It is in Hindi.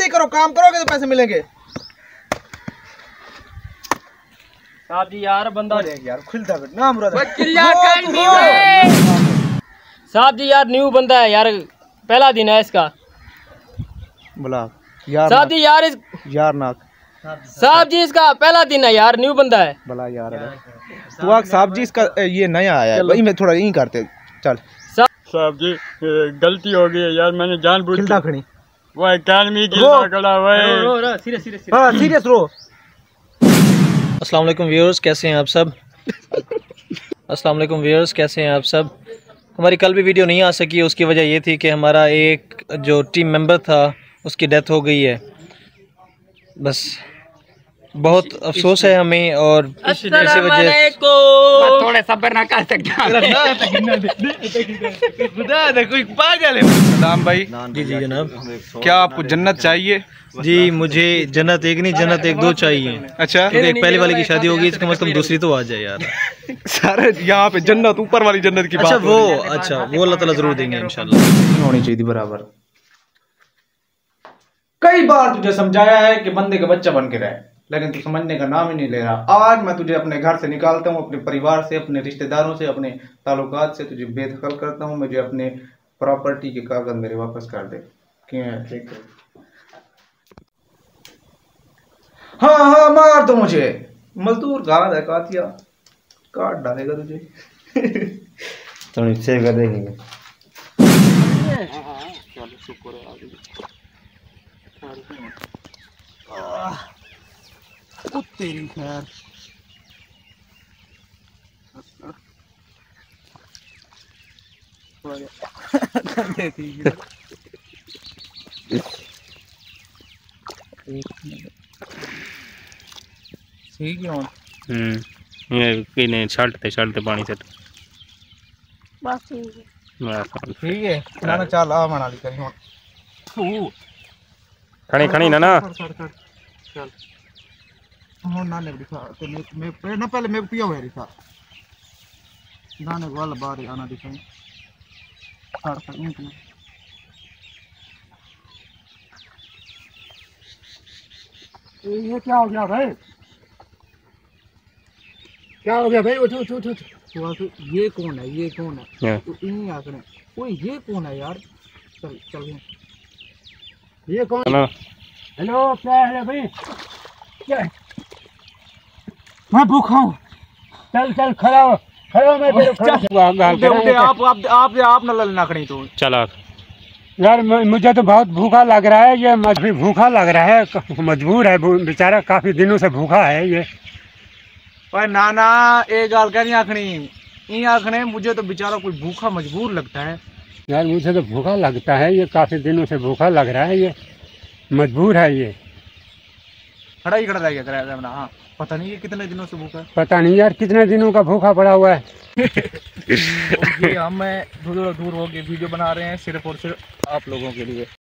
नहीं करो, काम करोगे तो पैसे मिलेंगे। साहब जी यार बंदा यार खुलता ना मुराद साहब जी यार न्यू बंदा है यार, पहला दिन है इसका। बुला यार साहब जी यार यार नाक साहब जी इसका पहला दिन है यार, न्यू बंदा है। भला यार तू आग साहब जी इसका ये नया आया है भाई, मैं थोड़ा यही करते चल। साहब जी गलती हो गई है यार, मैंने जानबूझ के खड़ी वो अकेडमी की खड़ा हुआ है। सीरियस रो। अस्सलाम वालेकुम व्यूअर्स, कैसे हैं आप सब? अस्सलाम वालेकुम व्यूअर्स, कैसे हैं आप सब? हमारी कल भी वीडियो नहीं आ सकी, उसकी वजह ये थी कि हमारा एक जो टीम मेंबर था उसकी डेथ हो गई है। बस बहुत अफसोस है हमें, और इसी वजह थोड़े सब्र ना कर सकता सदाम भाई। जी जी जनाब। क्या आपको जन्नत चाहिए? जी मुझे जन्नत एक नहीं, जन्नत एक दो चाहिए। अच्छा, क्योंकि एक पहले वाली की शादी होगी, कम से कम दूसरी तो आ जाए यार। सारे यहाँ पे जन्नत, ऊपर वाली जन्नत की अच्छा बात वो अल्लाह ताला जरूर देंगे इंशाल्लाह। होनी चाहिए बराबर। कई बार तुझे समझाया है कि बंदे का बच्चा बन के रहे, लेकिन तू समझने का नाम ही नहीं ले रहा। आज मैं तुझे अपने घर से निकालता हूँ, अपने परिवार से, अपने रिश्तेदारों से, अपने ताल्लुकात से तुझे बेदखल करता हूँ। मुझे अपने प्रॉपर्टी के कागज मेरे वापस कर दे। क्यों है? ठीक है। हाँ हाँ मार दो मुझे, मजदूर गाद है, कातिया काट डालेगा तुझे। तो नीचे कर देंगे। तेरी खैर ठीक है। ये नहीं छालते पानी से बस ठीक है ना चल आ मना ली करी हुन खणी ना चल हुन नाने दिखा ते मैं ना पहले मैं पिया हुआ दिखा नाने वाला बाहर आना दिखा खड़ ऊंट ये क्या हो गया भाई? क्या हो गया भाई? उठ ये कौन है? ये कौन है? तो इन्हीं आकर ओए ये कौन है यार? चल ये कौन? हेलो क्या है भाई? क्या है? मैं भूखा हूँ। चल खड़ा हो मैं तेरे आप न ललना खड़ी तो चला यार मुझे तो बहुत भूखा लग रहा है, ये भूखा लग रहा है, मजबूर है बेचारा, काफी दिनों से भूखा है ये। पर नाना एक गाल क्या नहीं आखनी आखने, मुझे तो बेचारा कोई भूखा मजबूर लगता है यार, मुझे तो भूखा लगता है, ये काफी दिनों से भूखा लग रहा है, ये मजबूर है ये। खड़ा ही खड़ा रह गया कराया अपना। हाँ पता नहीं ये कितने दिनों से भूखा है, पता नहीं यार कितने दिनों का भूखा पड़ा हुआ है। ये हम दूर हो के वीडियो बना रहे हैं सिर्फ और सिर्फ आप लोगों के लिए।